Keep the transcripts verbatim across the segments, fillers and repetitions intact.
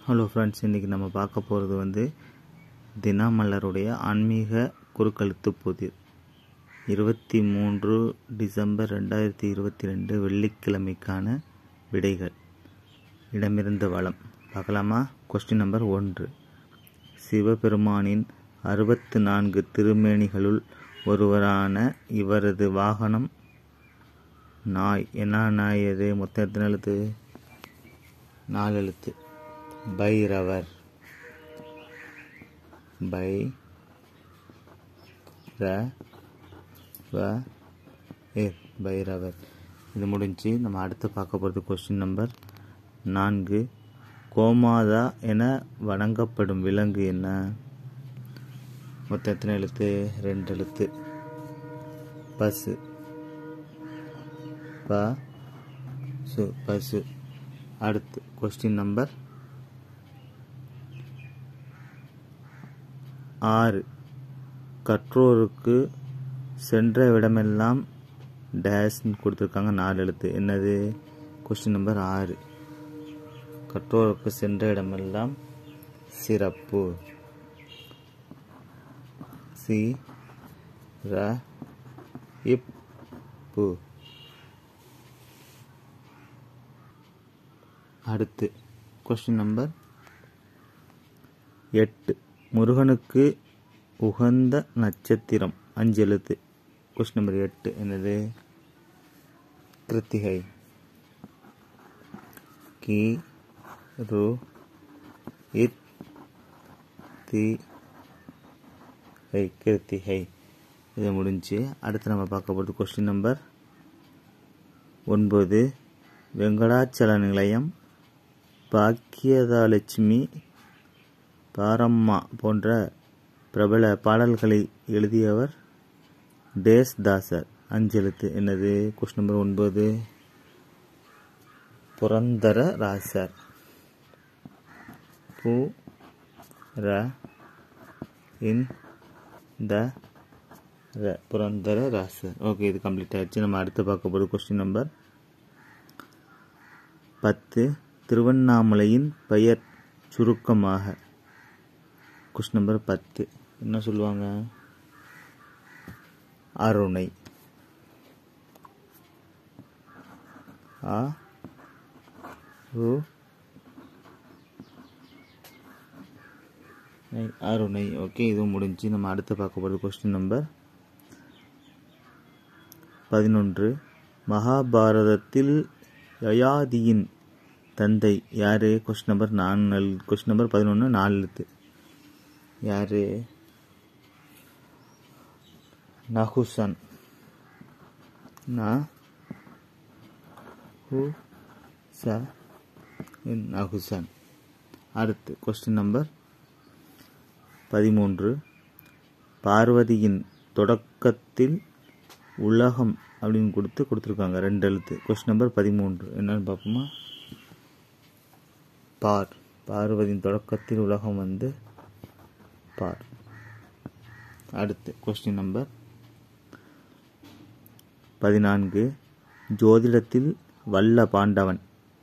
Hello friends, இன்றைக்கி நம்ம பார்க்க போகிறது வந்து தினமலருடைய ஆன்மீக குறுக்கெழுத்து புதிர் இருபத்தி மூன்று டிசம்பர் ரெண்டாயிரத்தி இருபத்தி ரெண்டு வெள்ளிக்கிழமைக்கான விடைகள். இடமிருந்த வளம் பார்க்கலாமா? கொஸ்டின் நம்பர் ஒன்று. சிவபெருமானின் அறுபத்து நான்கு திருமேனிகளுள் ஒருவரான இவரது வாகனம் நாய். என்ன நாய் அது? மொத்தம் எத்தனை எழுத்து? நாலு எழுத்து. பைரவர். பை ர வ ஏர் பைரவர். இது முடிஞ்சு நம்ம அடுத்து பார்க்க போகிறது கொஸ்டின் நம்பர் நான்கு. கோமாதா என வணங்கப்படும் விலங்கு என்ன? மொத்தம் எத்தனை எழுத்து? ரெண்டு எழுத்து. பசு. ப சு பசு. அடுத்து கொஸ்டின் நம்பர் ஆறு. கற்றோருக்கு சென்ற இடமெல்லாம் டேஷ்னு கொடுத்துருக்காங்க, நாலு எழுத்து. என்னது? கொஸ்டின் நம்பர் ஆறு. கற்றோருக்கு சென்ற இடமெல்லாம் சிறப்பு. சி ர இப் பு. அடுத்து கொஸ்டின் நம்பர் எட்டு. முருகனுக்கு உகந்த நட்சத்திரம் அஞ்சு எழுத்து. கொஸ்டின் நம்பர் எட்டு என்னது? கிருத்திகை. கி ரு இத் தி ஐ கிருத்திகை. இது முடிஞ்சு அடுத்து நம்ம பார்க்க போகிறது கொஸ்டின் நம்பர் ஒன்பது. வெங்கடாச்சல நிலையம், பாக்கியதலட்சுமி, பாரம்மா போன்ற பிரபல பாடல்களை எழுதியவர் தேஸ்தாசர். அஞ்சு எழுத்து. என்னது? கொஸ்டின் நம்பர் ஒன்பது. புரந்தரராசர். பு ர இன் த ர புரந்தரராசர். ஓகே, இது கம்ப்ளீட் ஆயிடுச்சு. நம்ம அடுத்து பார்க்க போகிறது கொஸ்டின் நம்பர் பத்து. திருவண்ணாமலையின் பெயர் சுருக்கமாக. கொஸ்டின் நம்பர் பத்து என்ன சொல்லுவாங்க? அருணை. ஆ ரு அருணை. ஓகே, இதுவும் முடிஞ்சு. நம்ம அடுத்து பார்க்க போகிறது கொஸ்டின் நம்பர் பதினொன்று. மகாபாரதத்தில் யயாதியின் தந்தை யாரு? கொஸ்டின் நம்பர் நாலு. கொஸ்டின் நம்பர் பதினொன்று, நாலு எழுத்து. யாரு? நகுசன். நகுசன். அடுத்து கொஸ்டின் நம்பர் பதிமூன்று. பார்வதியின் தொடக்கத்தில் உலகம் அப்படின்னு கொடுத்து கொடுத்துருக்காங்க, ரெண்டு எழுத்து. கொஸ்டின் நம்பர் பதிமூன்று என்னன்னு பார்ப்போமா? பார். பார்வதியின் தொடக்கத்தில் உலகம் வந்து பார். அடுத்து கொஸ்டின் நம்பர் பதினான்கு. ஜோதிடத்தில் வல்ல பாண்டவன்.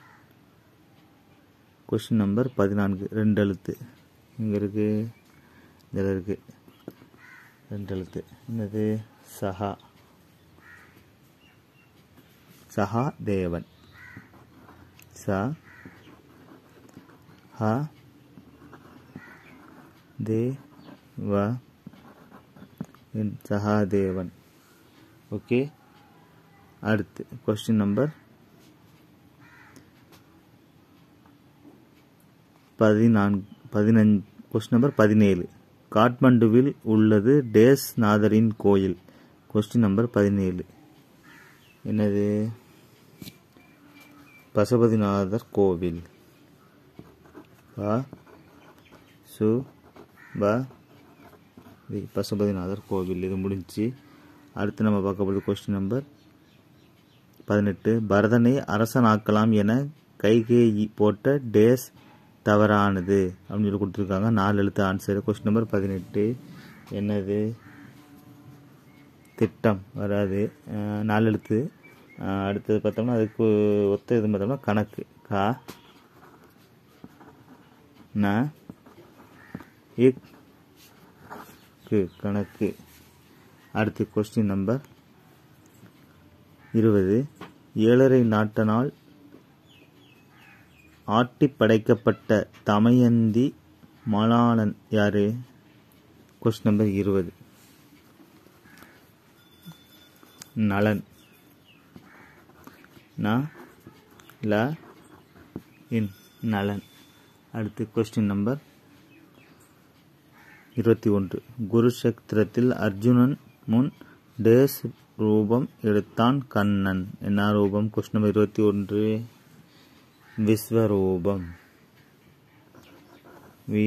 கொஸ்டின் நம்பர் பதினான்கு ரெண்டு எழுத்து. இங்கே இருக்கு, இதில் இருக்கு, ரெண்டு எழுத்து. என்னது? சஹா. சஹா தேவன். ச ஹ தே வ சகாதேவன். ஓகே, அடுத்து கொஸ்டின் நம்பர் பதினான்கு பதினஞ்சு கொஸ்டின் நம்பர் பதினேழு. காட்மண்டுவில் உள்ளது டேஸ் நாதரின் கோயில். கொஸ்டின் நம்பர் பதினேழு என்னது? பசுபதிநாதர் கோவில். ப சு ப பசுபதிநாதர் கோவில். இது முடிஞ்சு அடுத்து நம்ம பார்க்க போகிறது கொஸ்டின் நம்பர் பதினெட்டு. பரதனை அரசனாக்கலாம் என கைகேயி போட்ட டேஸ் தவறானது அப்படின்னு சொல்லி கொடுத்துருக்காங்க, நாலு எழுத்து ஆன்சர். கொஸ்டின் நம்பர் பதினெட்டு என்னது? திட்டம் வராது, நாலு எழுத்து. அடுத்தது பார்த்தோம்னா அதுக்கு ஒத்த இது பார்த்தோம்னா கணக்கு. கா ந இக் கணக்கு. அடுத்து கொஸ்டின் நம்பர் இருபது. ஏழரை நாட்டனால் ஆட்டி படைக்கப்பட்ட தமயந்தி மலாளன் யாரு? கொஸ்டின் நம்பர் இருபது. நலன். ந ல இன் நலன். அடுத்து கொஸ்டின் நம்பர் இருபத்தி ஒன்று. குருஷேத்திரத்தில் அர்ஜுனன் முன் டேஸ் ரூபம் எடுத்தான் கண்ணன். என்ன ரூபம்? கொஸ்டின் நம்பர் இருபத்தி ஒன்று. Vishwaroopam. V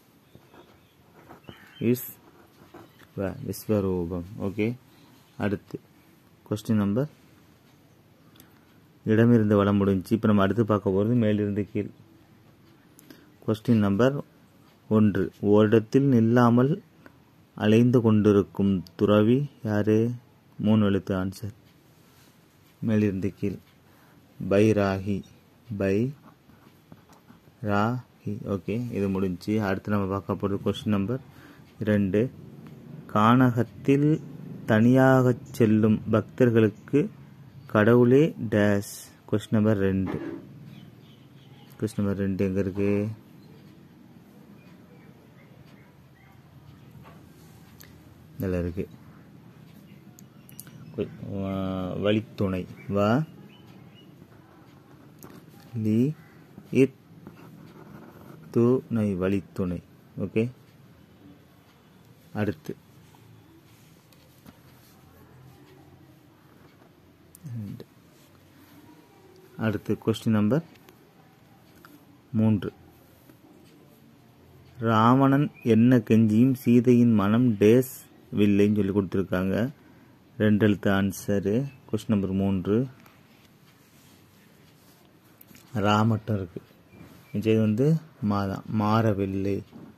is Vishwaroopam. Okay. அடுத்து கொஸ்டின் நம்பர் இடமிருந்து வளம் முடிஞ்சு. இப்போ நம்ம அடுத்து பார்க்க போகிறது மேலிருந்து கீழ். கொஸ்டின் நம்பர் ஒன்று. ஓரிடத்தில் நில்லாமல் அலைந்து கொண்டிருக்கும் துறவி யாரு? மூணு எழுத்து ஆன்சர். மேலிருந்து கீழ். பைராகி. பை ராகி. ஓகே, இது முடிஞ்சு. அடுத்து நம்ம பார்க்க போகிறது கொஸ்டின் நம்பர் இரண்டு. கானகத்தில் தனியாக செல்லும் பக்தர்களுக்கு கடவுளே டேஸ். கொஸ்டின் நம்பர் ரெண்டு. கொஸ்டின் நம்பர் ரெண்டு எங்க இருக்கு? இதில் இருக்கு. வழித்துணை. வ லி இத் துணை. வழித்துணை. ஓகே. அடுத்து அடுத்து கொஸ்டின் நம்பர் மூன்று. ராவணன் என்ன கெஞ்சியும் சீதையின் மனம் டேஸ் வில்லைன்னு சொல்லி கொடுத்துருக்காங்க. ரெண்டு எழுத்து ஆன்சரு. கொஸ்டின் நம்பர் மூன்று. ரா மட்டும் இருக்கு. இது வந்து மாதான். மாறவில்லை.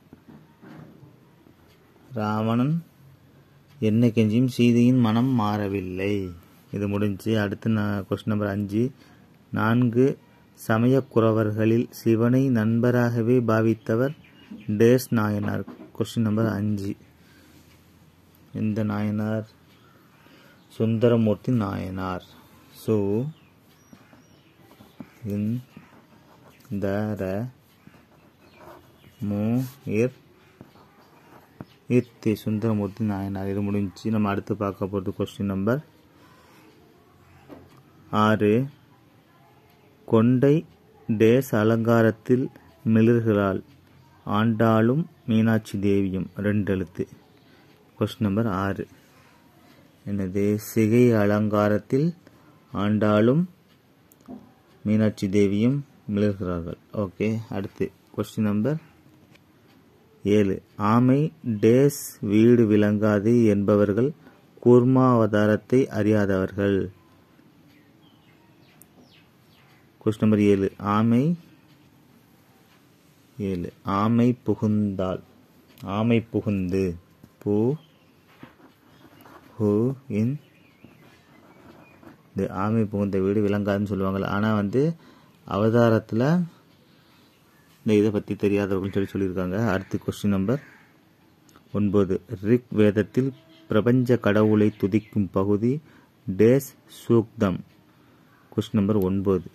ராவணன் என்ன கெஞ்சியும் சீதையின் மனம் மாறவில்லை. இது முடிஞ்சு. அடுத்து நான் கொஸ்டின் நம்பர் அஞ்சு. நான்கு சமயக்குறவர்களில் சிவனை நண்பராகவே பாவித்தவர் டேஸ் நாயனார். கொஸ்டின் நம்பர் அஞ்சு. இந்த நாயனார்? சுந்தரமூர்த்தி நாயனார். சு இந்தர மு இர் இர்த்தி. சுந்தரமூர்த்தி நாயனார். இது முடிஞ்சு. நம்ம அடுத்து பார்க்க போகிறது கொஸ்டின் நம்பர் ஆறு. கொண்டை டேஸ் அலங்காரத்தில் மிளர்களால் ஆண்டாளும் மீனாட்சி தேவியும். ரெண்டு எழுத்து. கொஸ்டின் நம்பர் ஆறு. என்னது? சிகை அலங்காரத்தில் ஆண்டாளும் மீனாட்சி தேவியும் மிளகிறார்கள். ஓகே. அடுத்து கொஸ்டின் நம்பர் ஏழு. ஆமை டேஸ் வீடு விளங்காது என்பவர்கள் கூர்மாவதாரத்தை அறியாதவர்கள். கொஸ்டின் நம்பர் ஏழு. ஆமை ஏழு. ஆமை புகுந்தால். ஆமை புகுந்து. பூ ஹூ இன் இந்த ஆமை புகுந்த வீடு விளங்காதுன்னு சொல்லுவாங்கள்ல. ஆனால் வந்து அவதாரத்தில் இந்த இதை பற்றி தெரியாதவர்கள் சொல்லி சொல்லியிருக்காங்க. அடுத்து கொஸ்டின் நம்பர் ஒன்பது. ரிக் வேதத்தில் பிரபஞ்ச கடவுளை துதிக்கும் பகுதி டேஸ் சூக்தம். கொஸ்டின் நம்பர் ஒன்பது.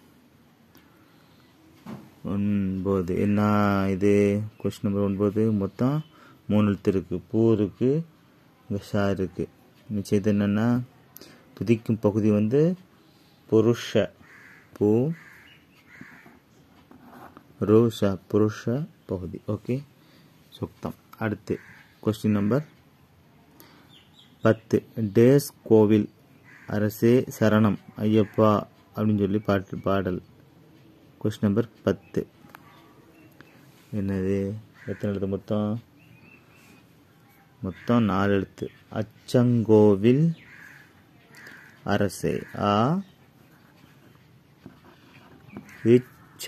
ஒன்பது என்ன இது? கொஸ்டின் நம்பர் ஒன்பது மொத்தம் மூணு எழுத்து இருக்கு. பூ இருக்கு, ஷா இருக்கு. நிச்சயத்து என்னன்னா துதிக்கும் பகுதி வந்து புருஷ. பூ ருஷ புருஷ பகுதி. ஓகே, சுத்தம். அடுத்து கொஸ்டின் நம்பர் பத்து. டேஸ் கோவில் அரசே சரணம் ஐயப்பா அப்படின்னு சொல்லி பாட்டு பாடல். கொஸ்டின் நம்பர் பத்து. என்னது? எத்தனை எழுத்து மொத்தம்? மொத்தம் நாலு எழுத்து. அச்சங்கோவில் அரசே. ஆ இச்ச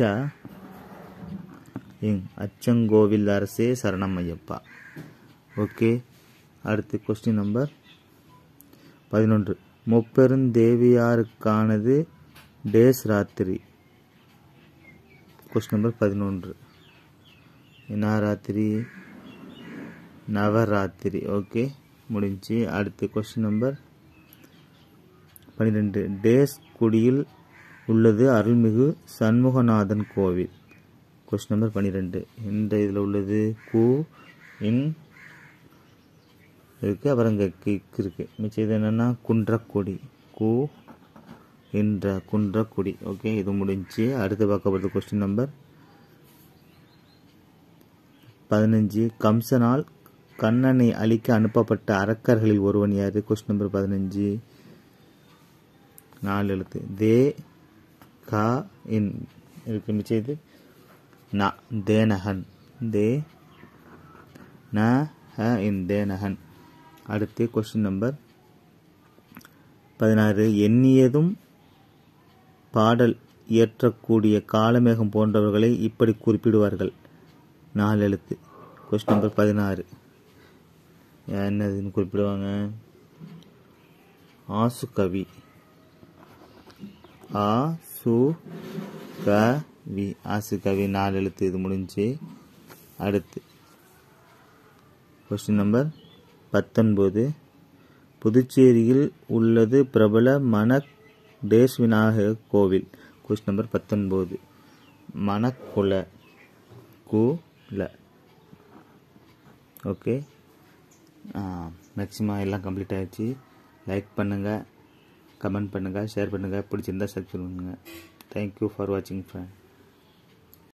இங் அச்சங்கோவில் அரசே சரணம் ஐயப்பா. ஓகே. அடுத்து கொஸ்டின் நம்பர் பதினொன்று. முப்பெருந்தேவியாருக்கானது டேஸ் ராத்திரி. கொஸ்டின் நம்பர் பதினொன்று. நவராத்திரி நவராத்திரி. ஓகே, முடிஞ்சு. அடுத்து கொஸ்டின் நம்பர் பன்னிரெண்டு. டேஸ் குடியில் உள்ளது அருள்மிகு சண்முகநாதன் கோவில். கொஸ்டின் நம்பர் பன்னிரெண்டு. இந்த இதில் உள்ளது கு இன் இருக்குது, அப்புறம் இங்கே கிக் இருக்குது. மிச்சம் இது என்னென்னா குன்றக்குடி. கு என்ற குன்றக்குடி. ஓகே, இது முடிஞ்சு. அடுத்து பார்க்க போகிறது கொஸ்டின் நம்பர் பதினஞ்சு. கம்சனால் கண்ணனை அழிக்க அனுப்பப்பட்ட அரக்கர்களில் ஒருவன் யாரு? கொஸ்டின் நம்பர் பதினஞ்சு. நாலு எழுத்து. தே கா இன் இருக்கு. மிச்சம் இது ந தேனகன். தே ந ஹ இன் தேனகன். அடுத்து கொஸ்டின் நம்பர் பதினாறு. எண்ணியதும் பாடல் இயற்றக்கூடிய காலமேகம் போன்றவர்களை இப்படி குறிப்பிடுவார்கள். நாலு எழுத்து. கொஸ்டின் நம்பர் பதினாறு. என்னதுன்னு குறிப்பிடுவாங்க? ஆசு கவி. ஆ சு கவி. ஆசு கவி. நாலு எழுத்து. இது முடிஞ்சு. அடுத்து கொஸ்டின் நம்பர் பத்தொன்பது. புதுச்சேரியில் உள்ளது பிரபல மணக் டேஸ் விநாயகர் கோவில். கொஸ்டின் நம்பர் பத்தொன்பது. மணக்குள. குல. ஓகே, மேக்ஸிமம் எல்லாம் கம்ப்ளீட் ஆகிடுச்சு. லைக் பண்ணுங்கள், கமெண்ட் பண்ணுங்கள், ஷேர் பண்ணுங்கள், பிடிச்சிருந்தா சப்ஸ்கிரைப் பண்ணுங்கள். தேங்க்யூ ஃபார் வாட்சிங் ஃப்ரெண்ட்.